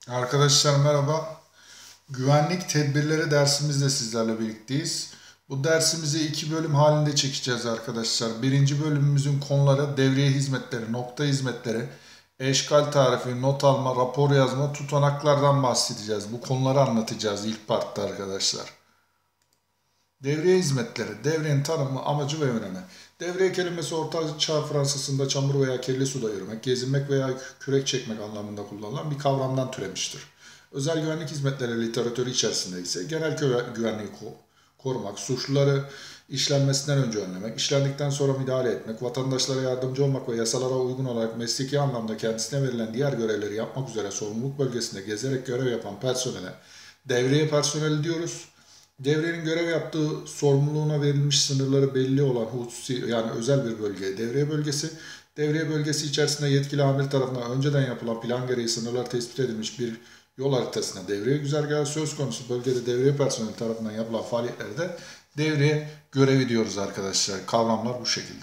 Arkadaşlar merhaba. Güvenlik tedbirleri dersimizde sizlerle birlikteyiz. Bu dersimizi iki bölüm halinde çekeceğiz arkadaşlar. Birinci bölümümüzün konuları devriye hizmetleri, nokta hizmetleri, eşkal tarifi, not alma, rapor yazma, tutanaklardan bahsedeceğiz. Bu konuları anlatacağız ilk partta arkadaşlar. Devriye hizmetleri, devrenin tanımı, amacı ve önemi. Devriye kelimesi Orta Çağ Fransızında çamur veya kirli suda yürümek, gezinmek veya kürek çekmek anlamında kullanılan bir kavramdan türemiştir. Özel güvenlik hizmetleri literatürü içerisinde ise genel güvenliği korumak, suçluları işlenmesinden önce önlemek, işlendikten sonra müdahale etmek, vatandaşlara yardımcı olmak ve yasalara uygun olarak mesleki anlamda kendisine verilen diğer görevleri yapmak üzere sorumluluk bölgesinde gezerek görev yapan personele devriye personeli diyoruz. Devrenin görev yaptığı sorumluluğuna verilmiş sınırları belli olan hususi yani özel bir bölgeye devriye bölgesi, devriye bölgesi içerisinde yetkili amir tarafından önceden yapılan plan gereği sınırlar tespit edilmiş bir yol haritasına devriye güzergahı söz konusu bölgede devriye personeli tarafından yapılan faaliyetlerde devriye görevi diyoruz arkadaşlar. Kavramlar bu şekilde.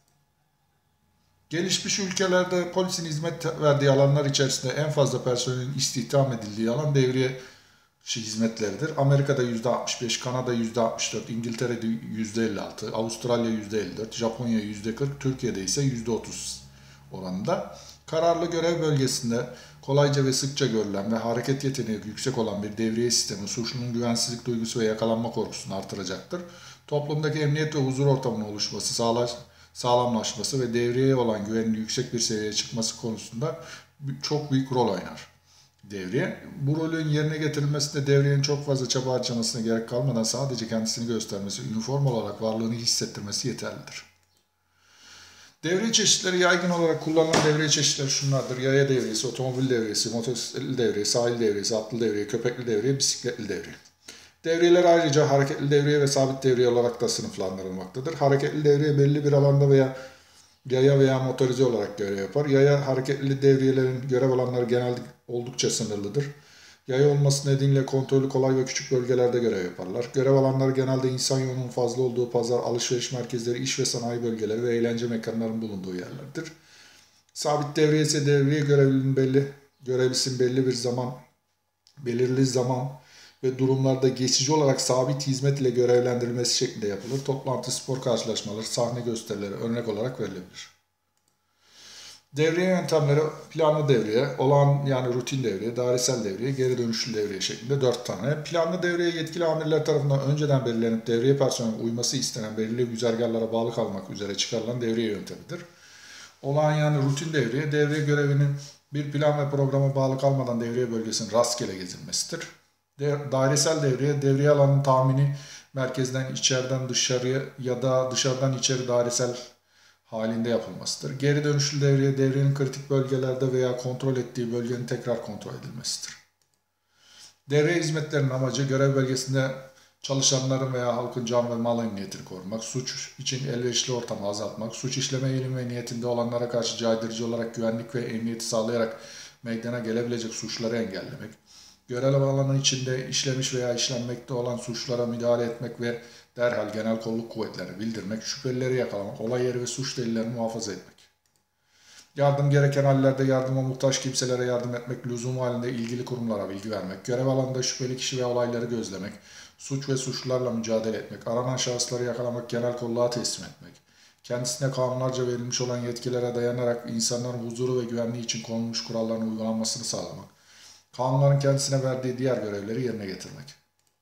Gelişmiş ülkelerde polisin hizmet verdiği alanlar içerisinde en fazla personelin istihdam edildiği alan devriye hizmetleridir. Amerika'da %65, Kanada %64, İngiltere'de %56, Avustralya %54, Japonya %40, Türkiye'de ise %30 oranında. Kararlı görev bölgesinde kolayca ve sıkça görülen ve hareket yeteneği yüksek olan bir devriye sistemi suçlunun güvensizlik duygusu ve yakalanma korkusunu artıracaktır. Toplumdaki emniyet ve huzur ortamının oluşması, sağlamlaşması ve devreye olan güvenin yüksek bir seviyeye çıkması konusunda çok büyük rol oynar devriye. Bu rolün yerine getirilmesinde devriyenin çok fazla çaba harcamasına gerek kalmadan sadece kendisini göstermesi, üniform olarak varlığını hissettirmesi yeterlidir. Devriye çeşitleri yaygın olarak kullanılan devriye çeşitleri şunlardır. Yaya devriyesi, otomobil devriyesi, motosikletli devriye, sahil devriyesi, atlı devriye, köpekli devriye, bisikletli devriye. Devriyeler ayrıca hareketli devriye ve sabit devriye olarak da sınıflandırılmaktadır. Hareketli devriye belli bir alanda veya yaya veya motorize olarak görev yapar. Yaya hareketli devriyelerin görev alanları genelde oldukça sınırlıdır. Yaya olması nedeniyle kontrolü kolay ve küçük bölgelerde görev yaparlar. Görev alanları genelde insan yoğunluğunun fazla olduğu pazar, alışveriş merkezleri, iş ve sanayi bölgeleri ve eğlence mekanlarının bulunduğu yerlerdir. Sabit devriye ise devriye görevlisinin belirli zaman ve durumlarda geçici olarak sabit hizmet ile görevlendirilmesi şeklinde yapılır. Toplantı, spor karşılaşmaları, sahne gösterileri örnek olarak verilebilir. Devriye yöntemleri planlı devriye, olağan yani rutin devriye, dairesel devriye, geri dönüşlü devriye şeklinde 4 tane. Planlı devriye yetkili amirler tarafından önceden belirlenip devriye personelinin uyması istenen belirli güzergahlara bağlı kalmak üzere çıkarılan devriye yöntemidir. Olağan yani rutin devriye görevinin bir plan ve programa bağlı kalmadan devriye bölgesinin rastgele gezilmesidir. Dairesel devriye alanının tahmini merkezden içeriden dışarıya ya da dışarıdan içeri dairesel halinde yapılmasıdır. Geri dönüşlü devriyenin kritik bölgelerde veya kontrol ettiği bölgenin tekrar kontrol edilmesidir. Devriye hizmetlerinin amacı görev bölgesinde çalışanların veya halkın can ve mal emniyetini korumak, suç için elverişli ortamı azaltmak, suç işleme eğilimi ve niyetinde olanlara karşı caydırıcı olarak güvenlik ve emniyeti sağlayarak meydana gelebilecek suçları engellemek, görev alanı içinde işlemiş veya işlenmekte olan suçlara müdahale etmek ve derhal genel kolluk kuvvetlerine bildirmek, şüphelileri yakalamak, olay yeri ve suç delillerini muhafaza etmek. Yardım gereken hallerde yardıma muhtaç kimselere yardım etmek, lüzum halinde ilgili kurumlara bilgi vermek, görev alanında şüpheli kişi ve olayları gözlemek, suç ve suçlularla mücadele etmek, aranan şahısları yakalamak, genel kolluğa teslim etmek, kendisine kanunlarca verilmiş olan yetkilere dayanarak insanların huzuru ve güvenliği için konulmuş kuralların uygulanmasını sağlamak, kanunların kendisine verdiği diğer görevleri yerine getirmek.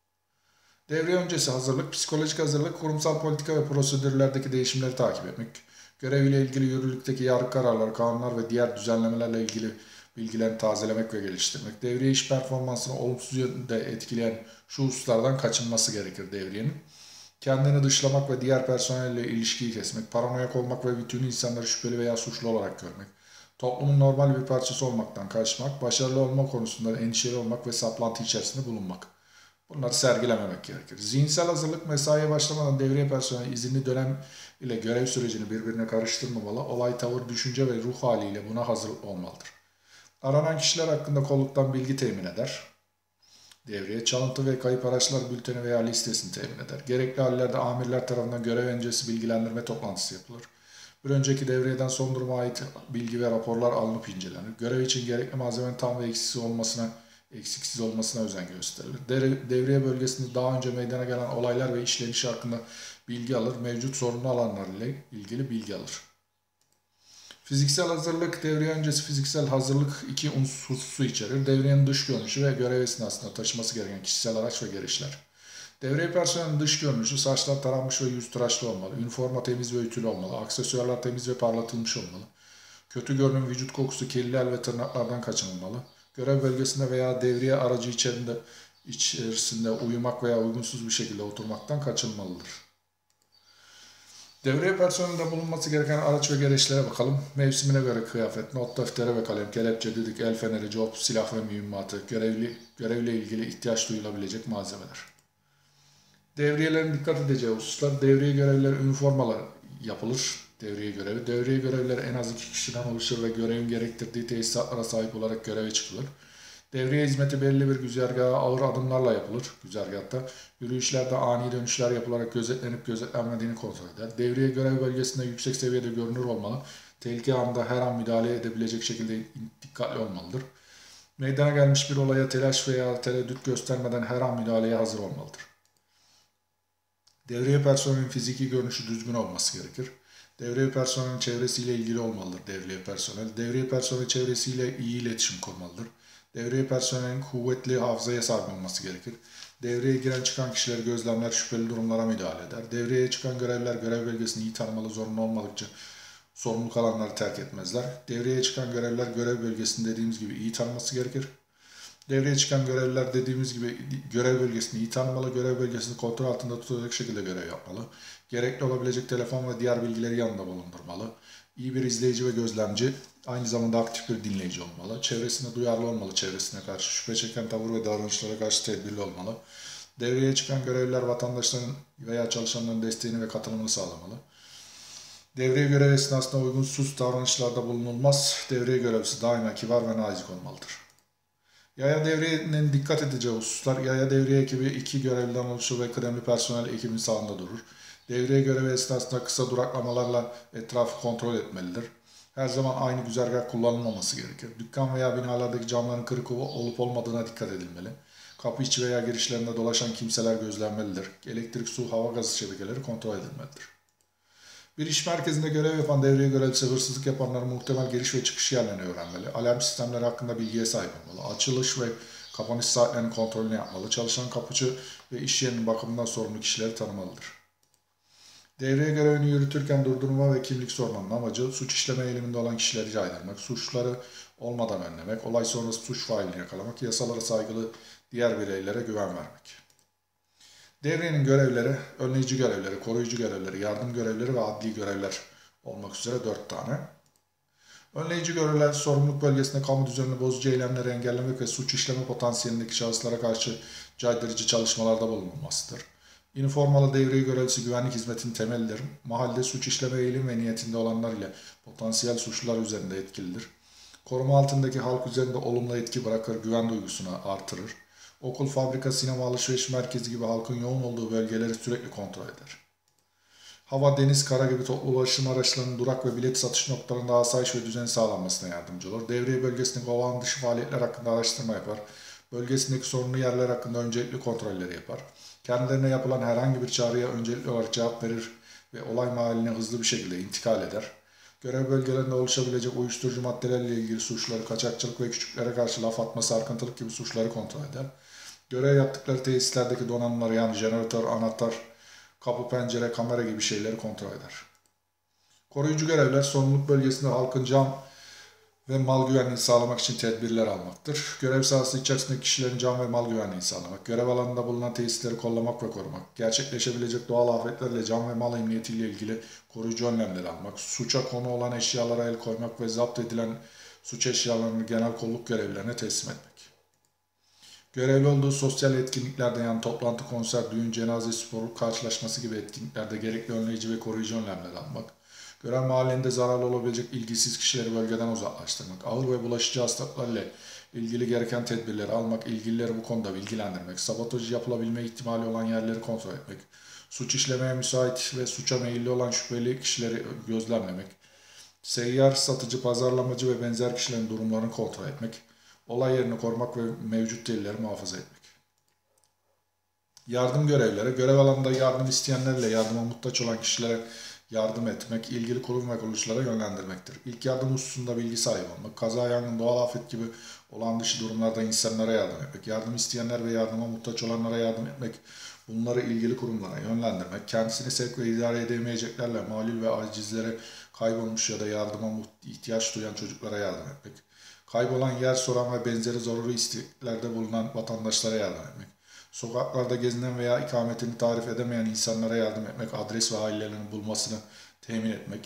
Devre öncesi hazırlık, psikolojik hazırlık, kurumsal politika ve prosedürlerdeki değişimleri takip etmek, görev ile ilgili yürürlükteki yargı kararları, kanunlar ve diğer düzenlemelerle ilgili bilgilerini tazelemek ve geliştirmek, devriye iş performansını olumsuz yönde etkileyen şu hususlardan kaçınması gerekir devriyenin. Kendini dışlamak ve diğer personelle ilişkiyi kesmek, paranoyak olmak ve bütün insanları şüpheli veya suçlu olarak görmek, toplumun normal bir parçası olmaktan kaçmak, başarılı olma konusunda endişeli olmak ve saplantı içerisinde bulunmak. Bunları sergilememek gerekir. Zihinsel hazırlık mesaiye başlamadan devriye personeli izinli dönem ile görev sürecini birbirine karıştırmamalı, olay, tavır, düşünce ve ruh haliyle buna hazır olmalıdır. Aranan kişiler hakkında kolluktan bilgi temin eder. Devriye çalıntı ve kayıp araçlar bülteni veya listesini temin eder. Gerekli hallerde amirler tarafından görev öncesi bilgilendirme toplantısı yapılır. Bir önceki devriyeden son duruma ait bilgi ve raporlar alınıp incelenir. Görev için gerekli malzemenin tam ve eksiksiz olmasına eksiksiz olmasına özen gösterilir. Devriye bölgesinde daha önce meydana gelen olaylar ve işlenişi hakkında bilgi alır, mevcut sorunlu alanlar ile ilgili bilgi alır. Fiziksel hazırlık, devriye öncesi fiziksel hazırlık iki unsursu içerir. Devriyenin dış görünüşü ve görev esnasında taşıması gereken kişisel araç ve gereçler. Devriye personelinin dış görünüşü saçlar taranmış ve yüz tıraşlı olmalı. Üniforma temiz ve ütülü olmalı. Aksesuarlar temiz ve parlatılmış olmalı. Kötü görünüm, vücut kokusu, kirli el ve tırnaklardan kaçınılmalı. Görev bölgesinde veya devriye aracı içerisinde uyumak veya uygunsuz bir şekilde oturmaktan kaçınılmalıdır. Devriye personelinde bulunması gereken araç ve gereçlere bakalım. Mevsimine göre kıyafet, not defteri ve kalem, kelepçe, düdük, el feneri, cop, silah ve mühimmatı, görevle ilgili ihtiyaç duyulabilecek malzemeler. Devriyelerin dikkat edeceği hususlar, devriye görevleri üniformalar yapılır. Devriye görevi. Devriye görevleri en az 2 kişiden oluşur ve görevin gerektirdiği tesisatlara sahip olarak göreve çıkılır. Devriye hizmeti belirli bir güzergaha ağır adımlarla yapılır. Güzergahta yürüyüşlerde ani dönüşler yapılarak gözetlenip gözetlenmediğini kontrol eder. Devriye görev bölgesinde yüksek seviyede görünür olmalı. Tehlike anında her an müdahale edebilecek şekilde dikkatli olmalıdır. Meydana gelmiş bir olaya telaş veya tereddüt göstermeden her an müdahaleye hazır olmalıdır. Devriye personelinin fiziki görünüşü düzgün olması gerekir. Devriye personelinin çevresiyle ilgili olmalıdır devriye personel. Devriye personeli çevresiyle iyi iletişim kurmalıdır. Devriye personelinin kuvvetli hafızaya sahip olması gerekir. Devreye giren çıkan kişileri gözlemler, şüpheli durumlara müdahale eder. Devreye çıkan görevliler görev bölgesini iyi tanımalı, zorunlu olmadıkça sorumluluk alanları terk etmezler. Devreye çıkan görevliler görev bölgesini dediğimiz gibi iyi tanıması gerekir. Devreye çıkan görevliler dediğimiz gibi görev bölgesini iyi tanımalı, görev bölgesini kontrol altında tutacak şekilde görev yapmalı. Gerekli olabilecek telefon ve diğer bilgileri yanında bulundurmalı. İyi bir izleyici ve gözlemci, aynı zamanda aktif bir dinleyici olmalı. Çevresine duyarlı olmalı, çevresine karşı şüphe çeken tavır ve davranışlara karşı tedbirli olmalı. Devreye çıkan görevliler vatandaşların veya çalışanların desteğini ve katılımını sağlamalı. Devriye görev esnasında uygunsuz davranışlarda bulunulmaz. Devriye görevlisi daima kibar ve nazik olmalıdır. Yaya devriyenin dikkat edeceği hususlar, yaya devriye ekibi 2 görevliden oluşur ve kıdemli personel ekibin sağında durur. Devriye görevi esnasında kısa duraklamalarla etrafı kontrol etmelidir. Her zaman aynı güzergah kullanılmaması gerekir. Dükkan veya binalardaki camların kırık olup olmadığına dikkat edilmeli. Kapı içi veya girişlerinde dolaşan kimseler gözlenmelidir. Elektrik, su, hava gazı şebekeleri kontrol edilmelidir. Bir iş merkezinde görev yapan devriye görevlisi hırsızlık yapanların muhtemel giriş ve çıkış yerlerini öğrenmeli. Alarm sistemleri hakkında bilgiye sahip olmalı. Açılış ve kapanış saatlerinin kontrolünü yapmalı. Çalışan kapıcı ve iş yerinin bakımından sorumlu kişileri tanımalıdır. Devriye görevini yürütürken durdurma ve kimlik sormanın amacı suç işleme eğiliminde olan kişileri caydırmak, suçları olmadan önlemek, olay sonrası suç failini yakalamak, yasalara saygılı diğer bireylere güven vermek. Devriyenin görevleri, önleyici görevleri, koruyucu görevleri, yardım görevleri ve adli görevler olmak üzere 4 tane. Önleyici görevler, sorumluluk bölgesinde kamu düzenini bozucu eylemleri engellemek ve suç işleme potansiyelindeki şahıslara karşı caydırıcı çalışmalarda bulunulmasıdır. Üniformalı devriye görevlisi güvenlik hizmetinin temelidir. Mahallede suç işleme eğilim ve niyetinde olanlar ile potansiyel suçlular üzerinde etkilidir. Koruma altındaki halk üzerinde olumlu etki bırakır, güven duygusunu artırır. Okul, fabrika, sinema, alışveriş merkezi gibi halkın yoğun olduğu bölgeleri sürekli kontrol eder. Hava, deniz, kara gibi toplu ulaşım araçlarının durak ve bilet satış noktalarında asayiş ve düzen sağlanmasına yardımcı olur. Devriye bölgesindeki olağan dışı faaliyetler hakkında araştırma yapar. Bölgesindeki sorunlu yerler hakkında öncelikli kontrolleri yapar. Kendilerine yapılan herhangi bir çağrıya öncelikli olarak cevap verir ve olay mahalline hızlı bir şekilde intikal eder. Görev bölgelerinde oluşabilecek uyuşturucu maddelerle ilgili suçları, kaçakçılık ve küçüklere karşı laf atma, sarkıntılık gibi suçları kontrol eder. Görev yaptıkları tesislerdeki donanımları yani jeneratör, anahtar, kapı, pencere, kamera gibi şeyleri kontrol eder. Koruyucu görevler sorumluluk bölgesinde halkın can ve mal güvenliğini sağlamak için tedbirler almaktır. Görev sahası içerisindeki kişilerin can ve mal güvenliğini sağlamak, görev alanında bulunan tesisleri kollamak ve korumak, gerçekleşebilecek doğal afetlerle can ve mal emniyetiyle ilgili koruyucu önlemleri almak, suça konu olan eşyalara el koymak ve zapt edilen suç eşyalarını genel kolluk görevlilerine teslim etmek. Görevli olduğu sosyal etkinliklerde yani toplantı, konser, düğün, cenaze, spor, karşılaşması gibi etkinliklerde gerekli önleyici ve koruyucu önlemler almak, görev mahallinde zararlı olabilecek ilgisiz kişileri bölgeden uzaklaştırmak, ağır ve bulaşıcı hastalıklarla ilgili gereken tedbirleri almak, ilgilileri bu konuda bilgilendirmek, sabotaj yapılabilme ihtimali olan yerleri kontrol etmek, suç işlemeye müsait ve suça meyilli olan şüpheli kişileri gözlemlemek, seyyar, satıcı, pazarlamacı ve benzer kişilerin durumlarını kontrol etmek, olay yerini korumak ve mevcut delilleri muhafaza etmek. Yardım görevleri, görev alanında yardım isteyenlerle yardıma muhtaç olan kişilere yardım etmek, ilgili kurum ve kuruluşlara yönlendirmektir. İlk yardım hususunda bilgi sahibi olmak, kaza, yangın, doğal afet gibi olağan dışı durumlarda insanlara yardım etmek, yardım isteyenler ve yardıma muhtaç olanlara yardım etmek, bunları ilgili kurumlara yönlendirmek, kendisini sevk ve idare edemeyeceklerle malul ve acizlere, kaybolmuş ya da yardıma ihtiyaç duyan çocuklara yardım etmek, kaybolan, yer soran ve benzeri zaruri isteklerde bulunan vatandaşlara yardım etmek, sokaklarda gezinen veya ikametini tarif edemeyen insanlara yardım etmek, adres ve ailelerinin bulmasını temin etmek.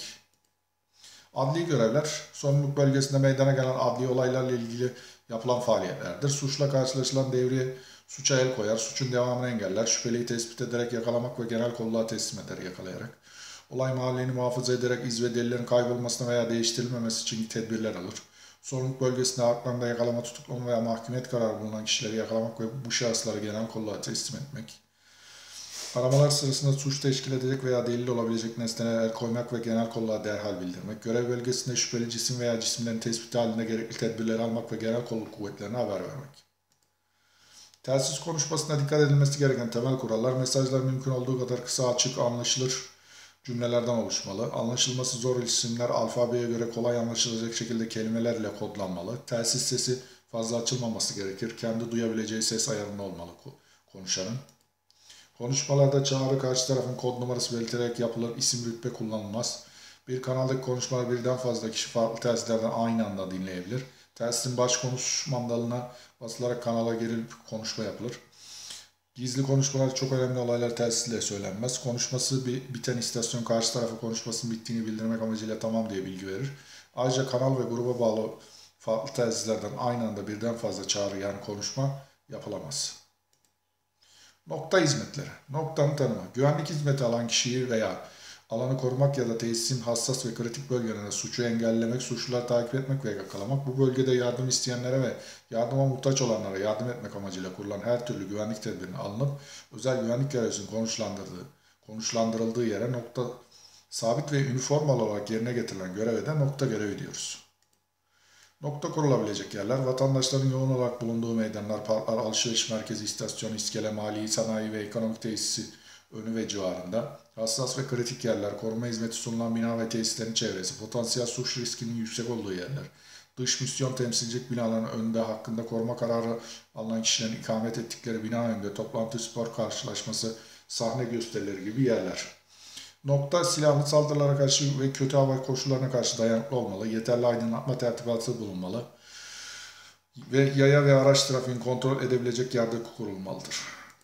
Adli görevler, sorumluluk bölgesinde meydana gelen adli olaylarla ilgili yapılan faaliyetlerdir. Suçla karşılaşılan devriye suça el koyar, suçun devamını engeller, şüpheliyi tespit ederek yakalamak ve genel kolluğa teslim eder yakalayarak. Olay mahallini muhafaza ederek iz ve delillerin kaybolmasına veya değiştirilmemesi için tedbirler alır. Sorumluluk bölgesinde haklarında yakalama, tutuklama veya mahkumiyet kararı bulunan kişileri yakalamak ve bu şahısları genel kolluğa teslim etmek. Aramalar sırasında suç teşkil edecek veya delil olabilecek nesnelere el koymak ve genel kolluğa derhal bildirmek. Görev bölgesinde şüpheli cisim veya cisimlerin tespiti halinde gerekli tedbirleri almak ve genel kolluk kuvvetlerine haber vermek. Telsiz konuşmasında dikkat edilmesi gereken temel kurallar, mesajlar mümkün olduğu kadar kısa, açık, anlaşılır cümlelerden oluşmalı. Anlaşılması zor isimler alfabeye göre kolay anlaşılacak şekilde kelimelerle kodlanmalı. Telsiz sesi fazla açılmaması gerekir. Kendi duyabileceği ses ayarında olmalı konuşanın. Konuşmalarda çağrı karşı tarafın kod numarası belirterek yapılır. İsim, rütbe kullanılmaz. Bir kanaldaki konuşmaları birden fazla kişi farklı telsizlerden aynı anda dinleyebilir. Telsizin baş konuş mandalına basılarak kanala girilip konuşma yapılır. Gizli konuşmalar, çok önemli olaylar telsizle söylenmez. Konuşması biten istasyon karşı tarafa konuşmasının bittiğini bildirmek amacıyla tamam diye bilgi verir. Ayrıca kanal ve gruba bağlı farklı telsizlerden aynı anda birden fazla çağrı yani konuşma yapılamaz. Nokta hizmetleri. Noktanın tanımı. Güvenlik hizmeti alan kişiyi veya alanı korumak ya da tesisin hassas ve kritik bölgelerinde suçu engellemek, suçluları takip etmek ve yakalamak, bu bölgede yardım isteyenlere ve yardıma muhtaç olanlara yardım etmek amacıyla kurulan her türlü güvenlik tedbirinin alınıp özel güvenlik görevlisinin konuşlandırıldığı yere nokta sabit ve üniformalı olarak yerine getirilen göreve de nokta görevi diyoruz. Nokta kurulabilecek yerler, vatandaşların yoğun olarak bulunduğu meydanlar, parklar, alışveriş merkezi, istasyon, iskele, mali, sanayi ve ekonomik tesisi önü ve civarında, hassas ve kritik yerler, koruma hizmeti sunulan bina ve tesislerin çevresi, potansiyel suç riskinin yüksek olduğu yerler, dış misyon temsilcilik binalarının önünde hakkında koruma kararı alınan kişilerin ikamet ettikleri bina önünde, toplantı, spor karşılaşması, sahne gösterileri gibi yerler. Nokta, silahlı saldırılara karşı ve kötü hava koşullarına karşı dayanıklı olmalı, yeterli aydınlatma tertibatı bulunmalı ve yaya ve araç trafiğini kontrol edebilecek yerde kurulmalıdır.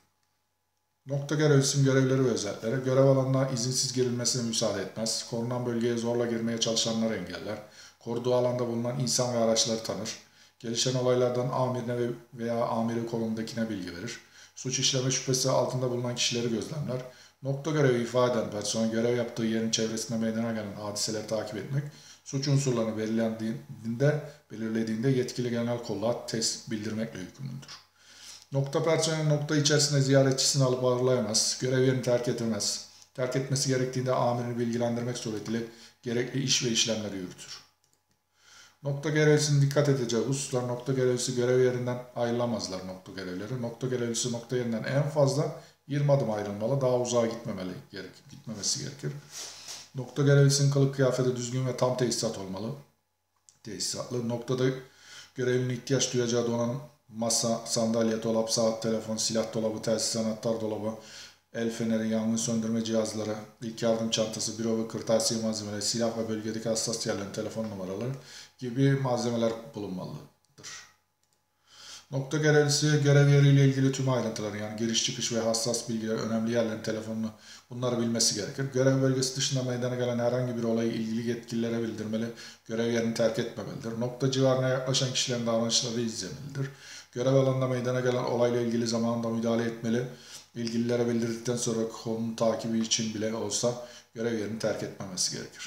Nokta görevlisinin görevleri ve özellikleri, görev alanına izinsiz girilmesine müsaade etmez, korunan bölgeye zorla girmeye çalışanları engeller, koruduğu alanda bulunan insan ve araçları tanır, gelişen olaylardan amirine veya amiri konumundakine bilgi verir, suç işleme şüphesi altında bulunan kişileri gözlemler, nokta görevi ifade eden personel görev yaptığı yerin çevresinde meydana gelen hadiseleri takip etmek, suç unsurlarını belirlediğinde yetkili genel kolluğa bildirmekle yükümlüdür. Nokta personeli nokta içerisinde ziyaretçisini alıp ağırlayamaz, görev yerini terk edemez, terk etmesi gerektiğinde amirini bilgilendirmek suretiyle gerekli iş ve işlemleri yürütür. Nokta görevlisinin dikkat edeceği hususlar, nokta görevlisi görev yerinden ayrılamazlar nokta görevlileri. Nokta görevlisi nokta yerinden en fazla 20 adım ayrılmalı, daha uzağa gitmemesi gerekir. Nokta görevlisinin kılık kıyafeti düzgün ve tam tesisat olmalı. Tesisatlı. Noktada görevlinin ihtiyaç duyacağı donanım, masa, sandalye, dolap, saat, telefon, silah dolabı, telsiz, anahtar dolabı, el feneri, yangın söndürme cihazları, ilk yardım çantası, büro ve kırtasiye malzemeleri, silah ve bölgedeki hassas yerlerin telefon numaraları gibi malzemeler bulunmalıdır. Nokta görevlisi görev yeriyle ilgili tüm ayrıntıları yani giriş çıkış ve hassas bilgiler, önemli yerlerin telefonunu bunları bilmesi gerekir. Görev bölgesi dışında meydana gelen herhangi bir olayı ilgili yetkililere bildirmeli, görev yerini terk etmemelidir. Nokta civarına yaklaşan kişilerin davranışları izlemelidir. Görev alanında meydana gelen olayla ilgili zamanında müdahale etmeli, ilgililere bildirdikten sonra konunun takibi için bile olsa görev yerini terk etmemesi gerekir.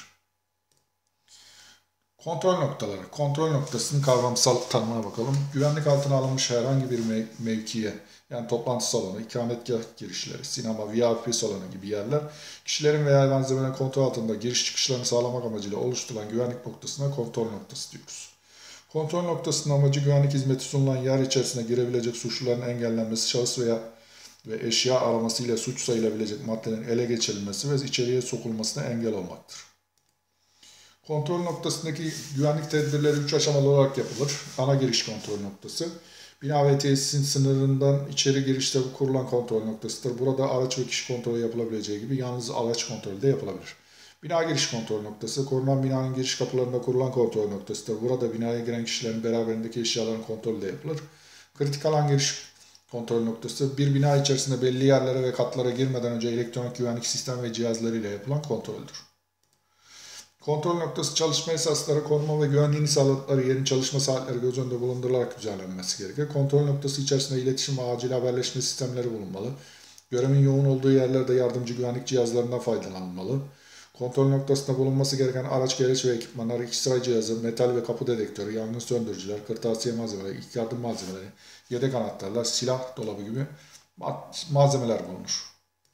Kontrol noktaları. Kontrol noktasının kavramsal tanımına bakalım. Güvenlik altına alınmış herhangi bir mevkiye, yani toplantı salonu, ikametgah girişleri, sinema, VIP salonu gibi yerler, kişilerin veya malzemelerin kontrol altında giriş çıkışlarını sağlamak amacıyla oluşturulan güvenlik noktasına kontrol noktası diyoruz. Kontrol noktasının amacı güvenlik hizmeti sunulan yer içerisine girebilecek suçluların engellenmesi, şahıs ve eşya aramasıyla suç sayılabilecek maddelerin ele geçirilmesi ve içeriye sokulmasına engel olmaktır. Kontrol noktasındaki güvenlik tedbirleri 3 aşamalı olarak yapılır. Ana giriş kontrol noktası. Bina ve tesisin sınırından içeri girişte kurulan kontrol noktasıdır. Burada araç ve kişi kontrolü yapılabileceği gibi yalnız araç kontrolü de yapılabilir. Bina giriş kontrol noktası, korunan binanın giriş kapılarında kurulan kontrol noktasıdır. Burada binaya giren kişilerin beraberindeki eşyaların kontrolü de yapılır. Kritik alan giriş kontrol noktası, bir bina içerisinde belli yerlere ve katlara girmeden önce elektronik güvenlik sistem ve cihazlarıyla yapılan kontroldür. Kontrol noktası çalışma esasları, koruma ve güvenliğini sağladıkları yerin çalışma saatleri göz önünde bulundurularak düzenlenmesi gerekir. Kontrol noktası içerisinde iletişim ve acil haberleşme sistemleri bulunmalı. Görevin yoğun olduğu yerlerde yardımcı güvenlik cihazlarından faydalanılmalı. Kontrol noktasında bulunması gereken araç, gereç ve ekipmanlar, X-ray cihazı, metal ve kapı dedektörü, yangın söndürücüler, kırtasiye malzemeleri, ilk yardım malzemeleri, yedek anahtarlar, silah dolabı gibi malzemeler bulunur.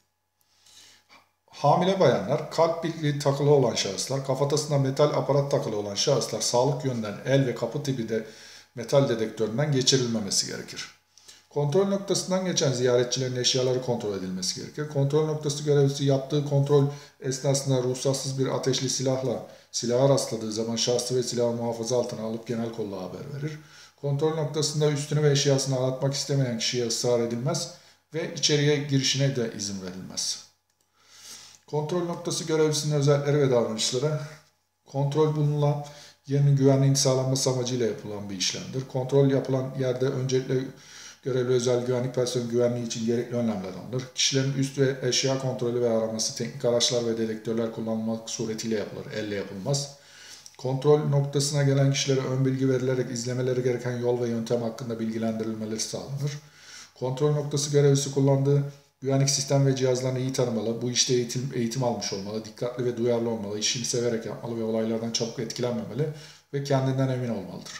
Hamile bayanlar, kalp birliği takılı olan şahıslar, kafatasına metal aparat takılı olan şahıslar sağlık yönden el ve kapı tipi de metal dedektöründen geçirilmemesi gerekir. Kontrol noktasından geçen ziyaretçilerin eşyaları kontrol edilmesi gerekir. Kontrol noktası görevlisi yaptığı kontrol esnasında ruhsatsız bir ateşli silaha rastladığı zaman şahsı ve silahı muhafaza altına alıp genel kolluğa haber verir. Kontrol noktasında üstünü ve eşyasını aratmak istemeyen kişiye ısrar edilmez ve içeriye girişine de izin verilmez. Kontrol noktası görevlisinin özellikleri ve davranışları, kontrol bulunan yerin güvenliğinin sağlanması amacıyla yapılan bir işlemdir. Kontrol yapılan yerde öncelikle görevli özel güvenlik personeli güvenliği için gerekli önlemler alınır. Kişilerin üst ve eşya kontrolü ve araması teknik araçlar ve dedektörler kullanılmak suretiyle yapılır, elle yapılmaz. Kontrol noktasına gelen kişilere ön bilgi verilerek izlemeleri gereken yol ve yöntem hakkında bilgilendirilmeleri sağlanır. Kontrol noktası görevlisi kullandığı güvenlik sistem ve cihazlarını iyi tanımalı, bu işte eğitim almış olmalı, dikkatli ve duyarlı olmalı, işini severek yapmalı ve olaylardan çabuk etkilenmemeli ve kendinden emin olmalıdır.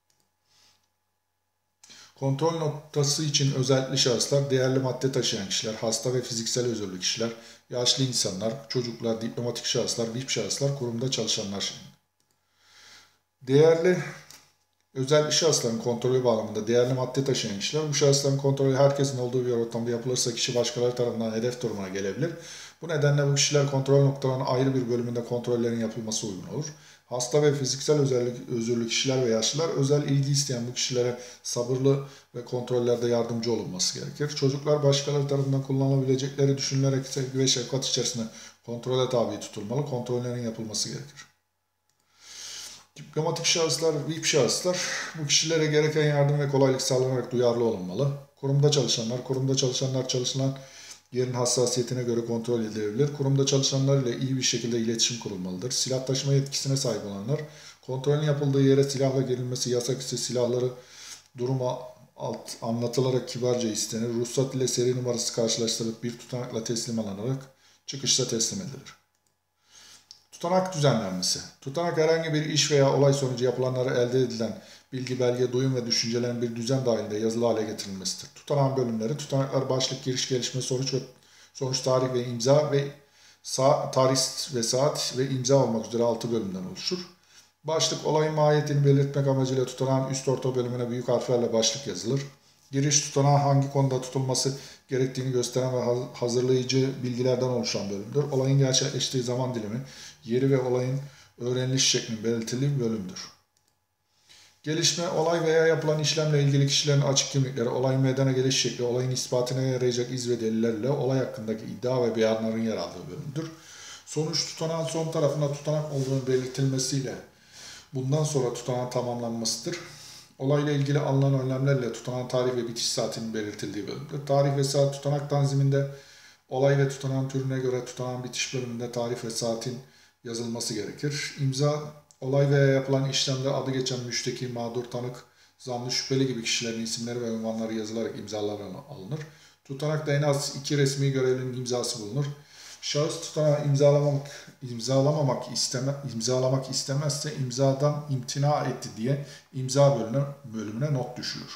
Kontrol noktası için özellikli şahıslar, değerli madde taşıyan kişiler, hasta ve fiziksel özürlü kişiler, yaşlı insanlar, çocuklar, diplomatik şahıslar, VIP şahıslar, kurumda çalışanlar şimdi. Değerli özellikli şahısların kontrolü bağlamında değerli madde taşıyan kişiler, bu şahısların kontrolü herkesin olduğu bir ortamda yapılırsa kişi başkaları tarafından hedef durumuna gelebilir. Bu nedenle bu kişiler kontrol noktalarının ayrı bir bölümünde kontrollerin yapılması uygun olur. Hasta ve fiziksel özürlü kişiler ve yaşlılar, özel ilgi isteyen bu kişilere sabırlı ve kontrollerde yardımcı olunması gerekir. Çocuklar başkaları tarafından kullanılabilecekleri düşünülerek sevgi ve şefkat içerisinde kontrole tabi tutulmalı, kontrollerin yapılması gerekir. Diplomatik şahıslar, VIP şahıslar, bu kişilere gereken yardım ve kolaylık sağlanarak duyarlı olunmalı. Kurumda çalışanlar çalışılan yerin hassasiyetine göre kontrol edilebilir. Kurumda çalışanlar ile iyi bir şekilde iletişim kurulmalıdır. Silah taşıma yetkisine sahip olanlar, kontrolün yapıldığı yere silahla girilmesi yasak ise silahları duruma anlatılarak kibarca istenir. Ruhsat ile seri numarası karşılaştırılıp bir tutanakla teslim alınarak çıkışta teslim edilir. Tutanak düzenlenmesi. Tutanak herhangi bir iş veya olay sonucu yapılanlara elde edilen bilgi, belge, duyum ve düşüncelerin bir düzen dahilinde yazılı hale getirilmesidir. Tutanağın bölümleri, tutanaklar başlık, giriş, gelişme, sonuç, tarih ve imza ve tarih ve saat ve imza olmak üzere 6 bölümden oluşur. Başlık, olayın mahiyetini belirtmek amacıyla tutanağın üst orta bölümüne büyük harflerle başlık yazılır. Giriş, tutanağı hangi konuda tutulması gerektiğini gösteren ve hazırlayıcı bilgilerden oluşan bölümdür. Olayın gerçekleştiği zaman dilimi, yeri ve olayın öğreniliş şeklinin belirtildiği bir bölümdür. Gelişme, olay veya yapılan işlemle ilgili kişilerin açık kimlikleri, olayın meydana geliş şekli, olayın ispatına yarayacak iz ve delillerle olay hakkındaki iddia ve beyanların yer aldığı bölümdür. Sonuç, tutanağın son tarafında tutanak olduğunu belirtilmesiyle bundan sonra tutanağın tamamlanmasıdır. Olayla ilgili alınan önlemlerle tutanağın tarih ve bitiş saatinin belirtildiği bölümdür. Tarih ve saat tutanak tanziminde olay ve tutanağın türüne göre tutanağın bitiş bölümünde tarih ve saatin yazılması gerekir. İmza, olay veya yapılan işlemde adı geçen müşteki, mağdur, tanık, zanlı, şüpheli gibi kişilerin isimleri ve unvanları yazılarak imzalar alınır. Tutanakta en az 2 resmi görevlinin imzası bulunur. Şahıs tutanağı imzalamak istemezse imzadan imtina etti diye imza bölümüne not düşülür.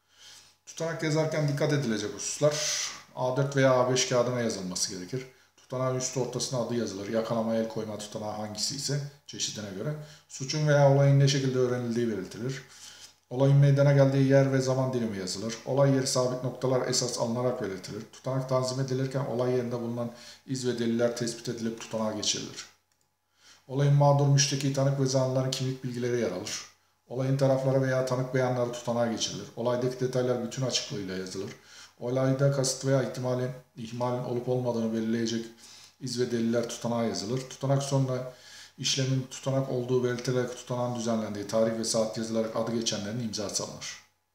Tutanak yazarken dikkat edilecek hususlar: A4 veya A5 kağıdına yazılması gerekir. Tutanağın üst ortasına adı yazılır. Yakalama, el koyma tutanağı hangisi ise çeşidine göre. Suçun veya olayın ne şekilde öğrenildiği belirtilir. Olayın meydana geldiği yer ve zaman dilimi yazılır. Olay yeri sabit noktalar esas alınarak belirtilir. Tutanak tanzim edilirken olay yerinde bulunan iz ve deliller tespit edilip tutanağa geçirilir. Olayın mağdur, müşteki, tanık ve zanlıların kimlik bilgileri yer alır. Olayın tarafları veya tanık beyanları tutanağa geçirilir. Olaydaki detaylar bütün açıklığıyla yazılır. Olayda kasıt veya ihmalin olup olmadığını belirleyecek iz ve deliller tutanağa yazılır. Tutanak sonunda işlemin tutanak olduğu belirtilerek tutanağın düzenlendiği tarih ve saat yazılarak adı geçenlerin imzası alınır.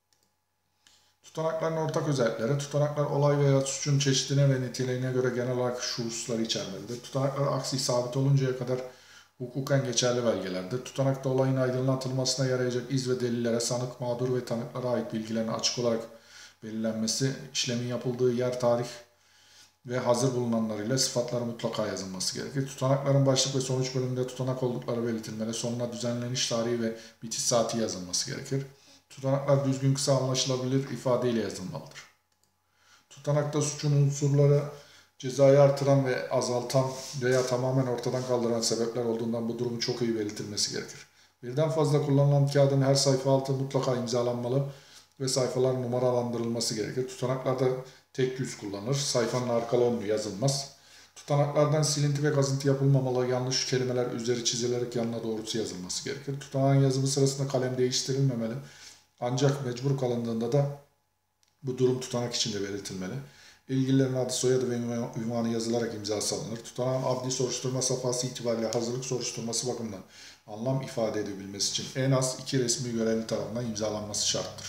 Tutanakların ortak özellikleri: tutanaklar olay veya suçun çeşidine ve niteliğine göre genel olarak şu hususları içermelidir. Tutanaklar aksi sabit oluncaya kadar hukuken geçerli belgelerdir. Tutanakta olayın aydınlatılmasına yarayacak iz ve delillere, sanık, mağdur ve tanıklara ait bilgilerin açık olarak belirlenmesi, işlemin yapıldığı yer, tarih ve hazır bulunanlarıyla sıfatları mutlaka yazılması gerekir. Tutanakların başlık ve sonuç bölümünde tutanak oldukları belirtilmeli, sonuna düzenleniş tarihi ve bitiş saati yazılması gerekir. Tutanaklar düzgün, kısa, anlaşılabilir ifadeyle yazılmalıdır. Tutanakta suçun unsurları cezayı artıran ve azaltan veya tamamen ortadan kaldıran sebepler olduğundan bu durumun çok iyi belirtilmesi gerekir. Birden fazla kullanılan kağıdın her sayfa altı mutlaka imzalanmalı ve sayfaların numaralandırılması gerekir. Tutanaklarda tek yüz kullanılır. Sayfanın arkalı önlü yazılmaz. Tutanaklardan silinti ve kazıntı yapılmamalı. Yanlış kelimeler üzeri çizilerek yanına doğrusu yazılması gerekir. Tutanağın yazımı sırasında kalem değiştirilmemeli. Ancak mecbur kalındığında da bu durum tutanak içinde belirtilmeli. İlgililerin adı, soyadı ve ünvanı yazılarak imzası alınır. Tutanağın adli soruşturma safhası itibariyle hazırlık soruşturması bakımından anlam ifade edebilmesi için en az 2 resmi görevli tarafından imzalanması şarttır.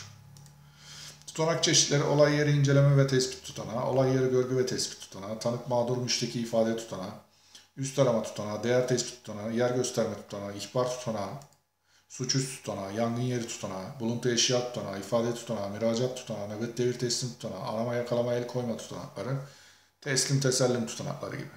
Tutanak çeşitleri: olay yeri inceleme ve tespit tutanağı, olay yeri görgü ve tespit tutanağı, tanık, mağdur, müşteki ifade tutanağı, üst arama tutanağı, değer tespit tutanağı, yer gösterme tutanağı, ihbar tutanağı, suçüstü tutanağı, yangın yeri tutanağı, buluntu eşya tutanağı, ifade tutanağı, müracaat tutanağı, nöbet devir teslim tutanağı, arama yakalama el koyma tutanakları, teslim tesellim tutanakları gibi.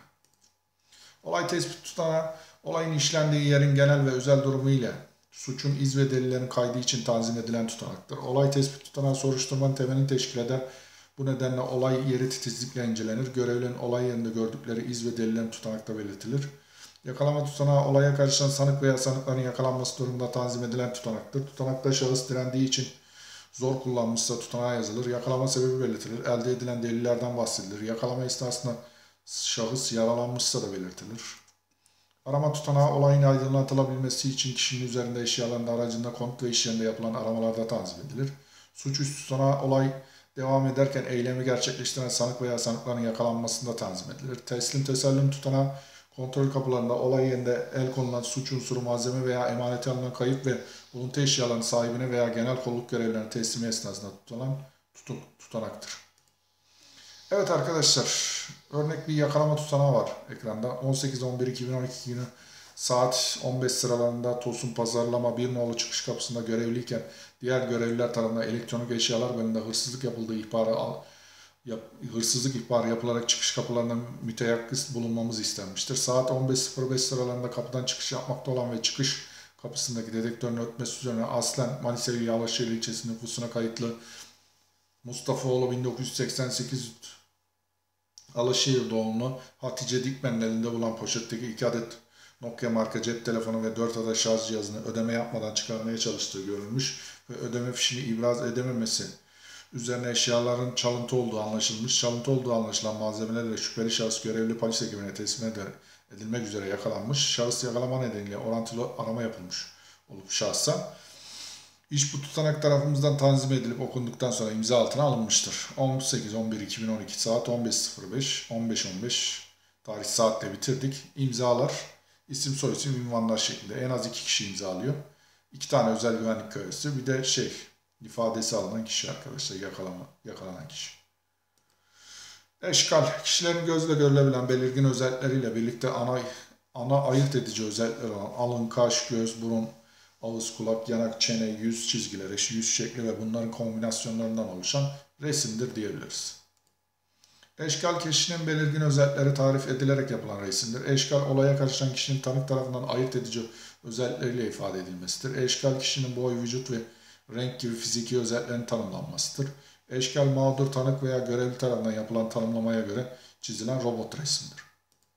Olay tespit tutanağı, olayın işlendiği yerin genel ve özel durumu ile suçun iz ve delillerin kaydı için tanzim edilen tutanaktır. Olay tespit tutanağı soruşturmanın temelini teşkil eder. Bu nedenle olay yeri titizlikle incelenir. Görevlilerin olay yerinde gördükleri iz ve delillerin tutanakta belirtilir. Yakalama tutanağı, olaya karışan sanık veya sanıkların yakalanması durumunda tanzim edilen tutanaktır. Tutanakta şahıs direndiği için zor kullanmışsa tutanağa yazılır. Yakalama sebebi belirtilir. Elde edilen delillerden bahsedilir. Yakalama esnasında şahıs yaralanmışsa da belirtilir. Arama tutanağı, olayın aydınlatılabilmesi için kişinin üzerinde, eşyalarında, aracında, konut ve iş yerinde yapılan aramalarda tanzim edilir. Suçüstü tutanağı, olay devam ederken eylemi gerçekleştiren sanık veya sanıkların yakalanmasında tanzim edilir. Teslim tesellim tutanağı, kontrol kapılarında olay yerinde el konulan suç unsuru, malzeme veya emanete alınan kayıp ve buluntu eşyalarının sahibine veya genel kolluk görevlilerine teslimi esnasında tutulan tutanaktır. Evet arkadaşlar, örnek bir yakalama tutanağı var ekranda. 18.11.2012 günü saat 15 sıralarında Tosun Pazarlama 1 nolu çıkış kapısında görevliyken diğer görevliler tarafından elektronik eşyalar bölümünde hırsızlık yapıldığı hırsızlık ihbarı yapılarak çıkış kapılarında müteyakkız bulunmamız istenmiştir. Saat 15.05 sıralarında kapıdan çıkış yapmakta olan ve çıkış kapısındaki dedektörün ötmesi üzerine aslen Manisa ili Alaşehir ilçesi nüfusuna kayıtlı Mustafaoğlu 1988 Alaşehir doğumlu Hatice Dikmen'in elinde bulunan poşetteki 2 adet Nokia marka cep telefonu ve 4 adet şarj cihazını ödeme yapmadan çıkarmaya çalıştığı görülmüş ve ödeme fişini ibraz edememesi üzerine eşyaların çalıntı olduğu anlaşılmış. Çalıntı olduğu anlaşılan malzemelerle şüpheli şahıs görevli polis ekibine teslim edilmek üzere yakalanmış. Şahıs yakalama nedeniyle orantılı arama yapılmış olup şahsa İş bu tutanak tarafımızdan tanzim edilip okunduktan sonra imza altına alınmıştır. 18.11.2012 saat 15.05, 15.15 tarih saatte bitirdik. İmzalar, isim soyisim ünvanlar şeklinde en az 2 kişi imzalıyor. 2 tane özel güvenlik görevlisi, bir de ifadesi alınan kişi arkadaşlar, yakalanan kişi. Eşkal, kişilerin gözle görülebilen belirgin özellikleriyle birlikte ana ayırt edici özellikleri olan alın, kaş, göz, burun, ağız, kulak, yanak, çene, yüz çizgileri, yüz şekli ve bunların kombinasyonlarından oluşan resimdir diyebiliriz. Eşkal, kişinin belirgin özellikleri tarif edilerek yapılan resimdir. Eşkal, olaya karışan kişinin tanık tarafından ayırt edici özellikleriyle ifade edilmesidir. Eşkal, kişinin boy, vücut ve renk gibi fiziki özelliklerin tanımlanmasıdır. Eşkal, mağdur, tanık veya görevli tarafından yapılan tanımlamaya göre çizilen robot resimdir.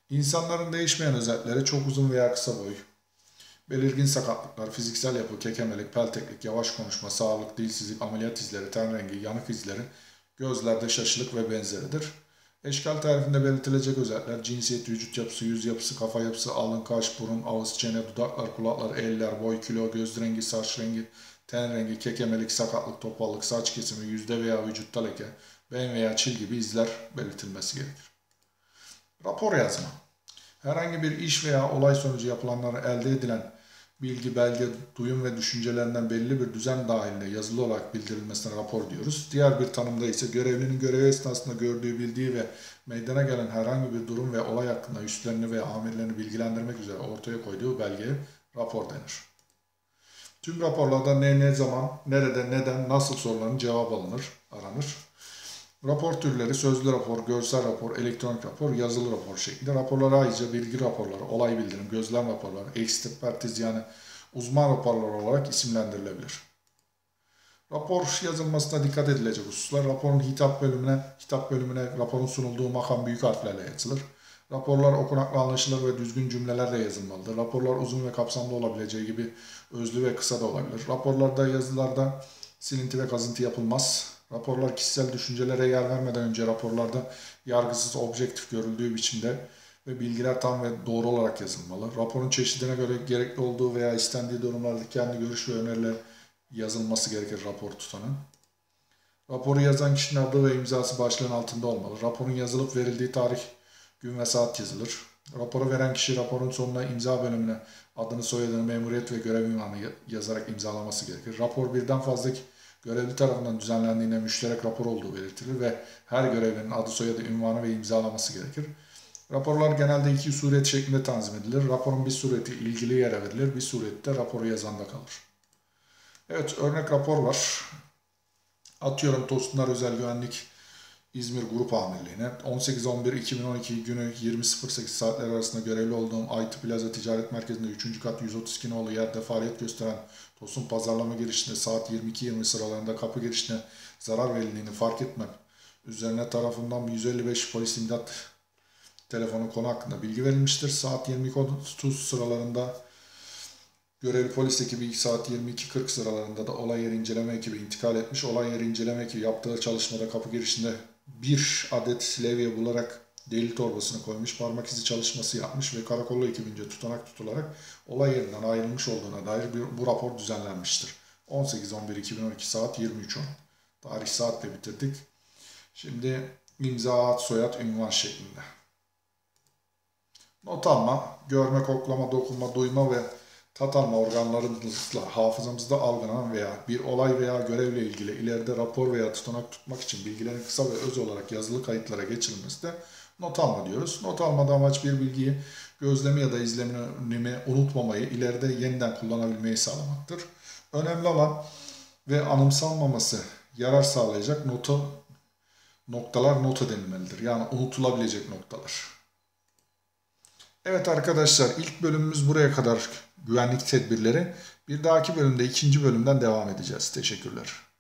İnsanların değişmeyen özellikleri çok uzun veya kısa boy, belirgin sakatlıklar, fiziksel yapı, kekemelik, pelteklik, yavaş konuşma, sağırlık, dilsizlik, ameliyat izleri, ten rengi, yanık izleri, gözlerde şaşılık ve benzeridir. Eşkal tarifinde belirtilecek özellikler cinsiyet, vücut yapısı, yüz yapısı, kafa yapısı, alın, kaş, burun, ağız, çene, dudaklar, kulaklar, eller, boy, kilo, göz rengi, saç rengi, ten rengi, kekemelik, sakatlık, topallık, saç kesimi, yüzde veya vücutta leke, ben veya çil gibi izler belirtilmesi gerekir. Rapor yazma. Herhangi bir iş veya olay sonucu yapılanlara elde edilen bilgi, belge, duyum ve düşüncelerinden belli bir düzen dahilinde yazılı olarak bildirilmesine rapor diyoruz. Diğer bir tanımda ise görevlinin görevi esnasında gördüğü, bildiği ve meydana gelen herhangi bir durum ve olay hakkında üstlerini ve amirlerini bilgilendirmek üzere ortaya koyduğu belgeye rapor denir. Tüm raporlarda ne zaman, nerede, neden, nasıl soruların cevabı aranır. Rapor türleri sözlü rapor, görsel rapor, elektronik rapor, yazılı rapor şeklinde. Raporlara ayrıca bilgi raporları, olay bildirim, gözlem raporları, ekspertiz yani uzman raporlar olarak isimlendirilebilir. Rapor yazılmasına dikkat edilecek hususlar. Raporun hitap bölümüne raporun sunulduğu makam büyük harflerle yazılır. Raporlar okunaklı, anlaşılır ve düzgün cümlelerle yazılmalıdır. Raporlar uzun ve kapsamlı olabileceği gibi özlü ve kısa da olabilir. Raporlarda, yazılarda silinti ve kazıntı yapılmaz. Raporlar kişisel düşüncelere yer vermeden önce raporlarda yargısız, objektif görüldüğü biçimde ve bilgiler tam ve doğru olarak yazılmalı. Raporun çeşidine göre gerekli olduğu veya istendiği durumlarda kendi görüş ve öneriler yazılması gerekir rapor tutanın. Raporu yazan kişinin adı ve imzası başlığın altında olmalı. Raporun yazılıp verildiği tarih, gün ve saat yazılır. Raporu veren kişi raporun sonuna imza bölümüne adını, soyadını, memuriyet ve görev ünvanı yazarak imzalaması gerekir. Rapor birden fazla görevli tarafından düzenlendiğinde müşterek rapor olduğu belirtilir ve her görevlinin adı, soyadı, ünvanı ve imzalaması gerekir. Raporlar genelde iki suret şeklinde tanzim edilir. Raporun bir sureti ilgili yere verilir, bir sureti de raporu yazanda kalır. Evet, örnek rapor var. Atıyorum Tosunlar Özel Güvenlik İzmir Grup Amirliği'ne 18.11.2012 günü 20.08 saatler arasında görevli olduğum Aytı Plaza Ticaret Merkezi'nde 3. kat 132 nolu yerde faaliyet gösteren Tosun pazarlama girişinde saat 22.20 sıralarında kapı girişine zarar verildiğini fark etmem üzerine tarafından 155 polis imdat telefonu konu hakkında bilgi verilmiştir. Saat 22.30 sıralarında görevli polis ekibi saat 22.40 sıralarında da olay yeri inceleme ekibi intikal etmiş. Olay yeri inceleme ekibi yaptığı çalışmada kapı girişinde bir adet levye bularak delil torbasını koymuş, parmak izi çalışması yapmış ve karakollu ekibince tutanak tutularak olay yerinden ayrılmış olduğuna dair bu rapor düzenlenmiştir. 18.11.2012 saat 23.10. Tarih saatle bitirdik. Şimdi imza, ad, soyad, ünvan şeklinde. Not alma, görme, koklama, dokunma, duyma ve tat alma organlarımızla hafızamızda algılanan veya bir olay veya görevle ilgili ileride rapor veya tutanak tutmak için bilgilerin kısa ve öz olarak yazılı kayıtlara geçirilmesi de not alma diyoruz. Not almada amaç bir bilgiyi gözlemi ya da izlenimi unutmamayı, ileride yeniden kullanabilmeyi sağlamaktır. Önemli olan ve anımsanmaması yarar sağlayacak noktalar nota denilmelidir. Yani unutulabilecek noktalar. Evet arkadaşlar, ilk bölümümüz buraya kadar güvenlik tedbirleri. Bir dahaki bölümde ikinci bölümden devam edeceğiz. Teşekkürler.